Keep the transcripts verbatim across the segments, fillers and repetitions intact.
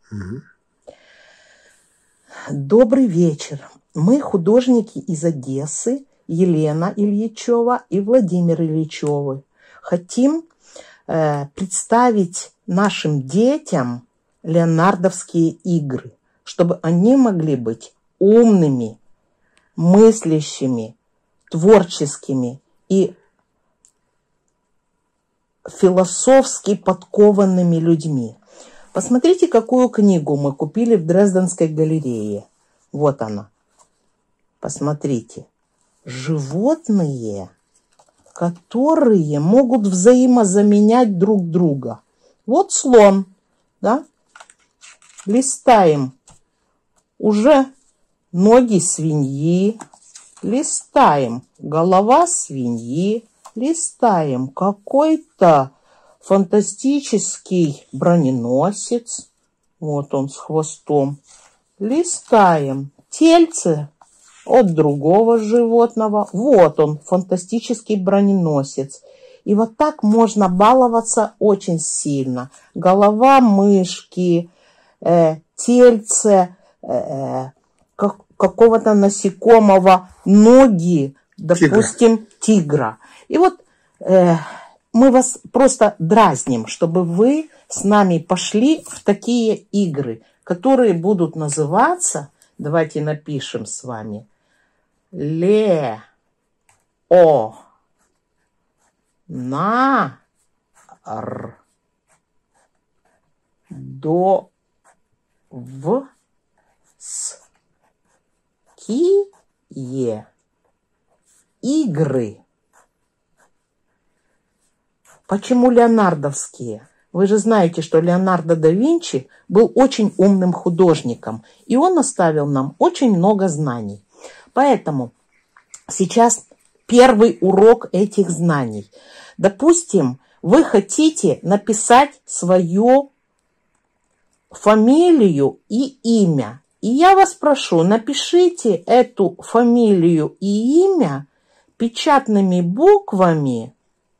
Угу. Добрый вечер. Мы художники из Одессы, Елена Ильичева и Владимир Ильичевы. Хотим э, представить нашим детям леонардовские игры, чтобы они могли быть умными, мыслящими, творческими и философски подкованными людьми. Посмотрите, какую книгу мы купили в Дрезденской галерее. Вот она. Посмотрите. Животные, которые могут взаимозаменять друг друга. Вот слон, да? Листаем. Уже ноги свиньи. Листаем. Голова свиньи. Листаем. Какой-то фантастический броненосец. Вот он с хвостом. Листаем. Тельце от другого животного. Вот он, фантастический броненосец. И вот так можно баловаться очень сильно. Голова мышки, э, тельце э, как, какого-то насекомого, ноги, допустим, тигра. тигра. И вот э, мы вас просто дразним, чтобы вы с нами пошли в такие игры, которые будут называться, давайте напишем с вами, Ле, О, На, Р, До, В, С, Ки, Е. Игры. Почему леонардовские? Вы же знаете, что Леонардо да Винчи был очень умным художником, и он оставил нам очень много знаний. Поэтому сейчас первый урок этих знаний. Допустим, вы хотите написать свою фамилию и имя. И я вас прошу, напишите эту фамилию и имя печатными буквами,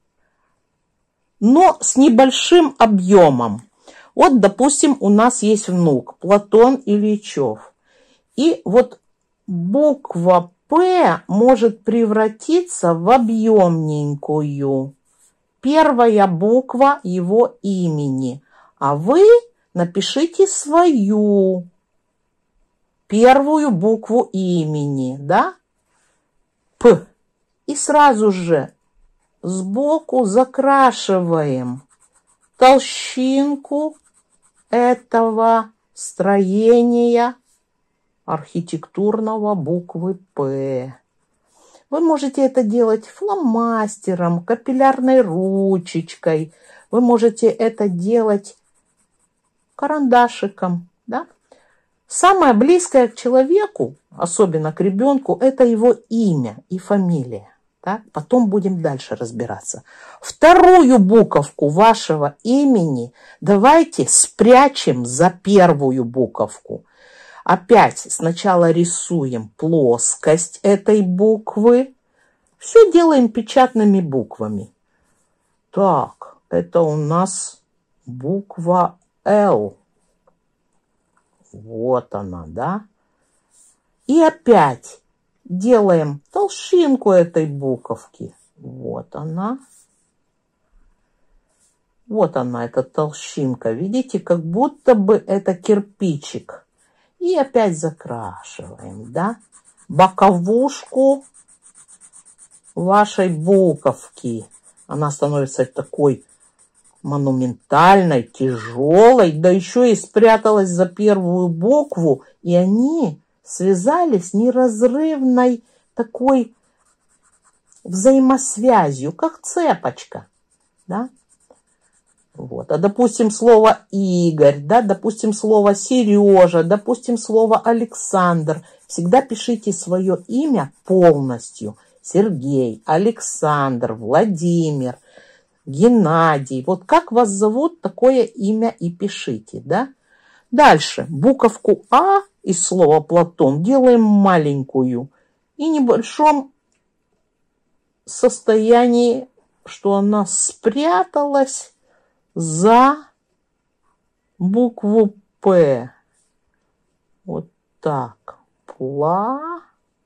но с небольшим объемом. Вот, допустим, у нас есть внук Платон Ильичев. И вот буква П может превратиться в объемненькую. Первая буква его имени. А вы напишите свою первую букву имени, да? П. И сразу же сбоку закрашиваем толщинку этого строения архитектурного буквы П. Вы можете это делать фломастером, капиллярной ручечкой. Вы можете это делать карандашиком, да? Самое близкое к человеку, особенно к ребенку, это его имя и фамилия. Так? Потом будем дальше разбираться. Вторую буковку вашего имени давайте спрячем за первую буковку. Опять сначала рисуем плоскость этой буквы. Все делаем печатными буквами. Так, это у нас буква Л. Вот она, да? И опять делаем толщинку этой буковки. Вот она. Вот она, эта толщинка. Видите, как будто бы это кирпичик. И опять закрашиваем, да? Боковушку вашей буковки. Она становится такой монументальной, тяжелой, да еще и спряталась за первую букву, и они связались неразрывной такой взаимосвязью, как цепочка, да? Вот. А допустим, слово Игорь, да, допустим, слово Сережа, допустим, слово Александр. Всегда пишите свое имя полностью. Сергей, Александр, Владимир, Геннадий. Вот как вас зовут, такое имя и пишите, да? Дальше. Буковку А из слова Платон делаем маленькую. И в небольшом состоянии, что она спряталась за букву П. Вот так. Пла.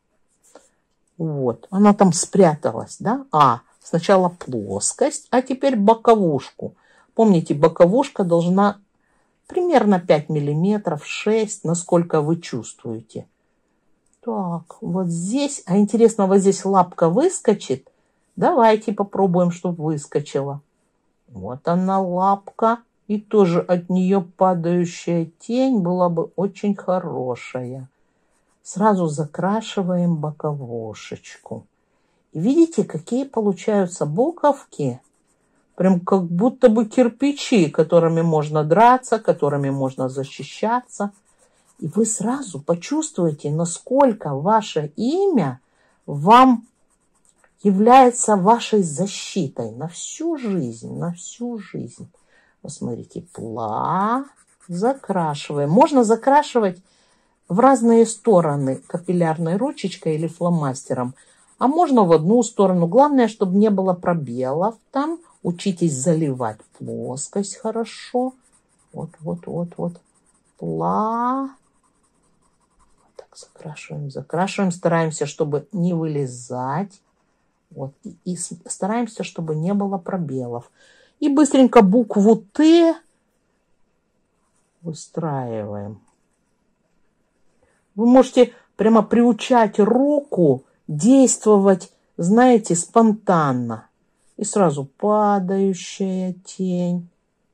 Вот. Она там спряталась, да? А. Сначала плоскость, а теперь боковушку. Помните, боковушка должна примерно пять миллиметров, шесть, насколько вы чувствуете. Так, вот здесь, а интересно, вот здесь лапка выскочит? Давайте попробуем, чтобы выскочила. Вот она лапка, и тоже от нее падающая тень была бы очень хорошая. Сразу закрашиваем боковушечку. И видите, какие получаются буковки? Прям как будто бы кирпичи, которыми можно драться, которыми можно защищаться. И вы сразу почувствуете, насколько ваше имя вам является вашей защитой на всю жизнь, на всю жизнь. Посмотрите, пла, закрашиваем. Можно закрашивать в разные стороны капиллярной ручечкой или фломастером. А можно в одну сторону. Главное, чтобы не было пробелов там. Учитесь заливать плоскость хорошо. Вот, вот, вот, вот. Пла. Вот так закрашиваем, закрашиваем. Стараемся, чтобы не вылезать. Вот. И, и стараемся, чтобы не было пробелов. И быстренько букву Т выстраиваем. Вы можете прямо приучать руку действовать, знаете, спонтанно. И сразу падающая тень,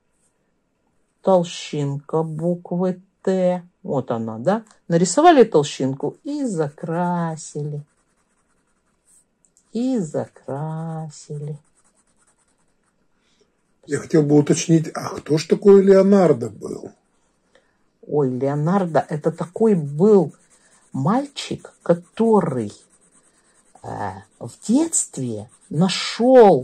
толщинка буквы Т. Вот она, да? Нарисовали толщинку и закрасили. И закрасили. Я хотел бы уточнить, а кто ж такой Леонардо был? Ой, Леонардо, это такой был мальчик, который э, в детстве нашел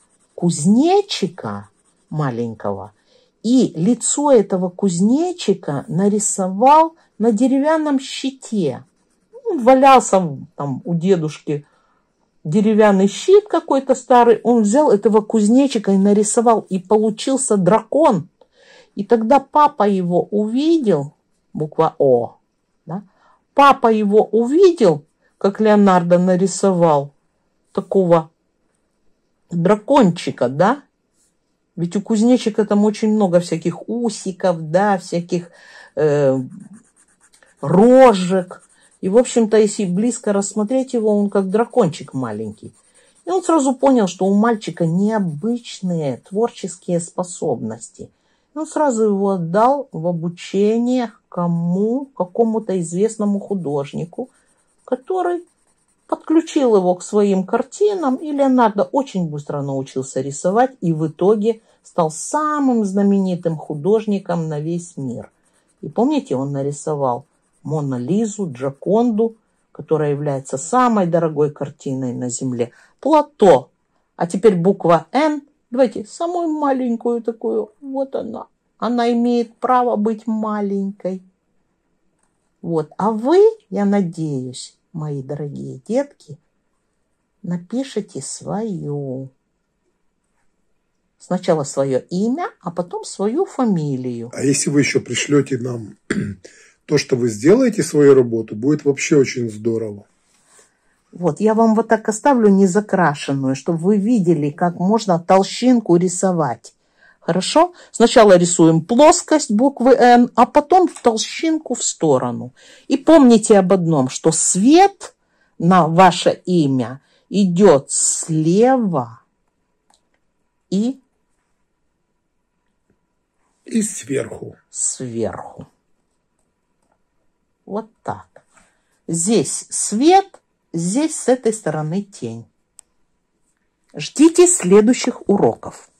кузнечика маленького и лицо этого кузнечика нарисовал на деревянном щите. Он валялся там у дедушки деревянный щит какой-то старый. Он взял этого кузнечика и нарисовал, и получился дракон. И тогда папа его увидел, буква О, да? Папа его увидел, как Леонардо нарисовал такого дракончика, да? Ведь у кузнечика там очень много всяких усиков, да, всяких э, рожек. И, в общем-то, если близко рассмотреть его, он как дракончик маленький. И он сразу понял, что у мальчика необычные творческие способности. И он сразу его отдал в обучение кому? Какому-то известному художнику, который подключил его к своим картинам. И Леонардо очень быстро научился рисовать и в итоге стал самым знаменитым художником на весь мир. И помните, он нарисовал Мону Лизу, Джоконду, которая является самой дорогой картиной на Земле. Плато. А теперь буква Н. Давайте самую маленькую такую. Вот она. Она имеет право быть маленькой. Вот. А вы, я надеюсь, мои дорогие детки, напишите свою. Сначала свое имя, а потом свою фамилию. А если вы еще пришлете нам то, что вы сделаете свою работу, будет вообще очень здорово. Вот, я вам вот так оставлю незакрашенную, чтобы вы видели, как можно толщинку рисовать. Хорошо? Сначала рисуем плоскость буквы Н, а потом толщинку в сторону. И помните об одном, что свет на ваше имя идет слева и, и сверху. Сверху. Вот так. Здесь свет, здесь с этой стороны тень. Ждите следующих уроков.